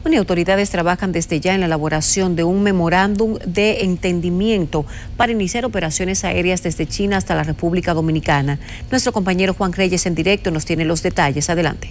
Bueno, y autoridades trabajan desde ya en la elaboración de un memorándum de entendimiento para iniciar operaciones aéreas desde China hasta la República Dominicana. Nuestro compañero Juan Reyes en directo nos tiene los detalles. Adelante.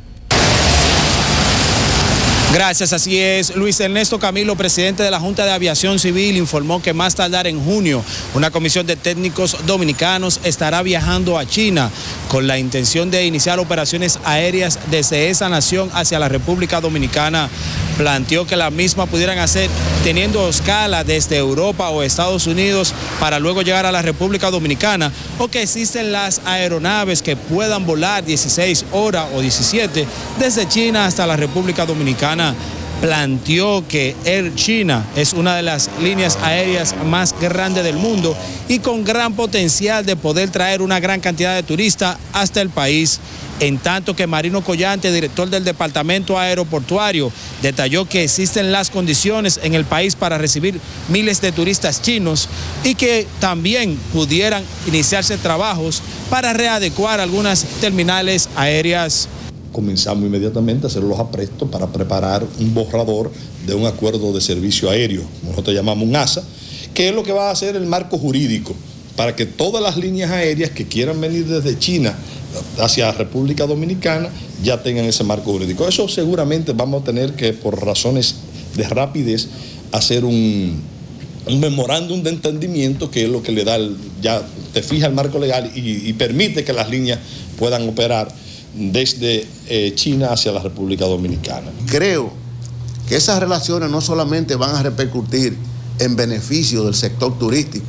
Gracias, así es. Luis Ernesto Camilo, presidente de la Junta de Aviación Civil, informó que más tardar en junio una comisión de técnicos dominicanos estará viajando a China con la intención de iniciar operaciones aéreas desde esa nación hacia la República Dominicana. Planteó que la misma pudieran hacer teniendo escala desde Europa o Estados Unidos para luego llegar a la República Dominicana, o que existen las aeronaves que puedan volar 16 horas o 17 desde China hasta la República Dominicana. Planteó que Air China es una de las líneas aéreas más grandes del mundo y con gran potencial de poder traer una gran cantidad de turistas hasta el país. En tanto que Marino Collante, director del Departamento Aeroportuario, detalló que existen las condiciones en el país para recibir miles de turistas chinos y que también pudieran iniciarse trabajos para readecuar algunas terminales aéreas. Comenzamos inmediatamente a hacer los aprestos para preparar un borrador de un acuerdo de servicio aéreo, como nosotros llamamos un ASA, que es lo que va a hacer el marco jurídico para que todas las líneas aéreas que quieran venir desde China hacia República Dominicana ya tengan ese marco jurídico. Eso seguramente vamos a tener que, por razones de rapidez, hacer un memorándum de entendimiento, que es lo que le da, ya te fija el marco legal y permite que las líneas puedan operar desde China hacia la República Dominicana. Creo que esas relaciones no solamente van a repercutir en beneficio del sector turístico.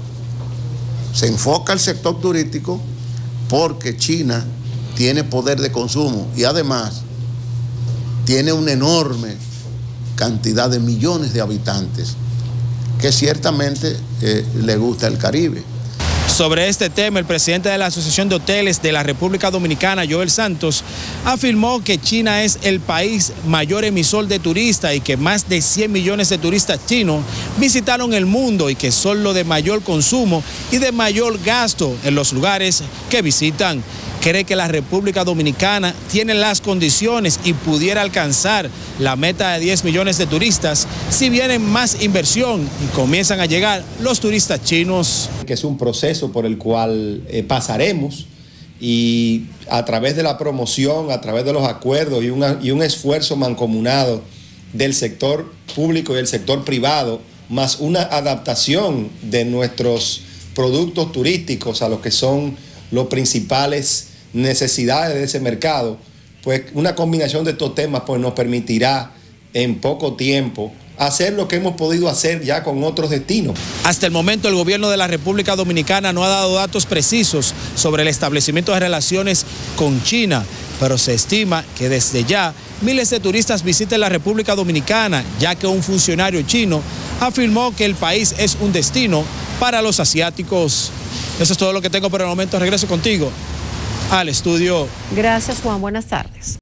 Se enfoca el sector turístico porque China tiene poder de consumo y además tiene una enorme cantidad de millones de habitantes que ciertamente le gusta el Caribe. Sobre este tema, el presidente de la Asociación de Hoteles de la República Dominicana, Joel Santos, afirmó que China es el país mayor emisor de turistas y que más de 100 millones de turistas chinos visitaron el mundo y que son los de mayor consumo y de mayor gasto en los lugares que visitan. Cree que la República Dominicana tiene las condiciones y pudiera alcanzar la meta de 10 millones de turistas si vienen más inversión y comienzan a llegar los turistas chinos. Que es un proceso por el cual pasaremos y a través de la promoción, a través de los acuerdos y un esfuerzo mancomunado del sector público y del sector privado, más una adaptación de nuestros productos turísticos a lo que son los principales necesidades de ese mercado, pues una combinación de estos temas pues nos permitirá en poco tiempo hacer lo que hemos podido hacer ya con otros destinos. Hasta el momento el gobierno de la República Dominicana no ha dado datos precisos sobre el establecimiento de relaciones con China, pero se estima que desde ya miles de turistas visiten la República Dominicana, ya que un funcionario chino afirmó que el país es un destino para los asiáticos. Eso es todo lo que tengo por el momento. Regreso contigo al estudio. Gracias, Juan. Buenas tardes.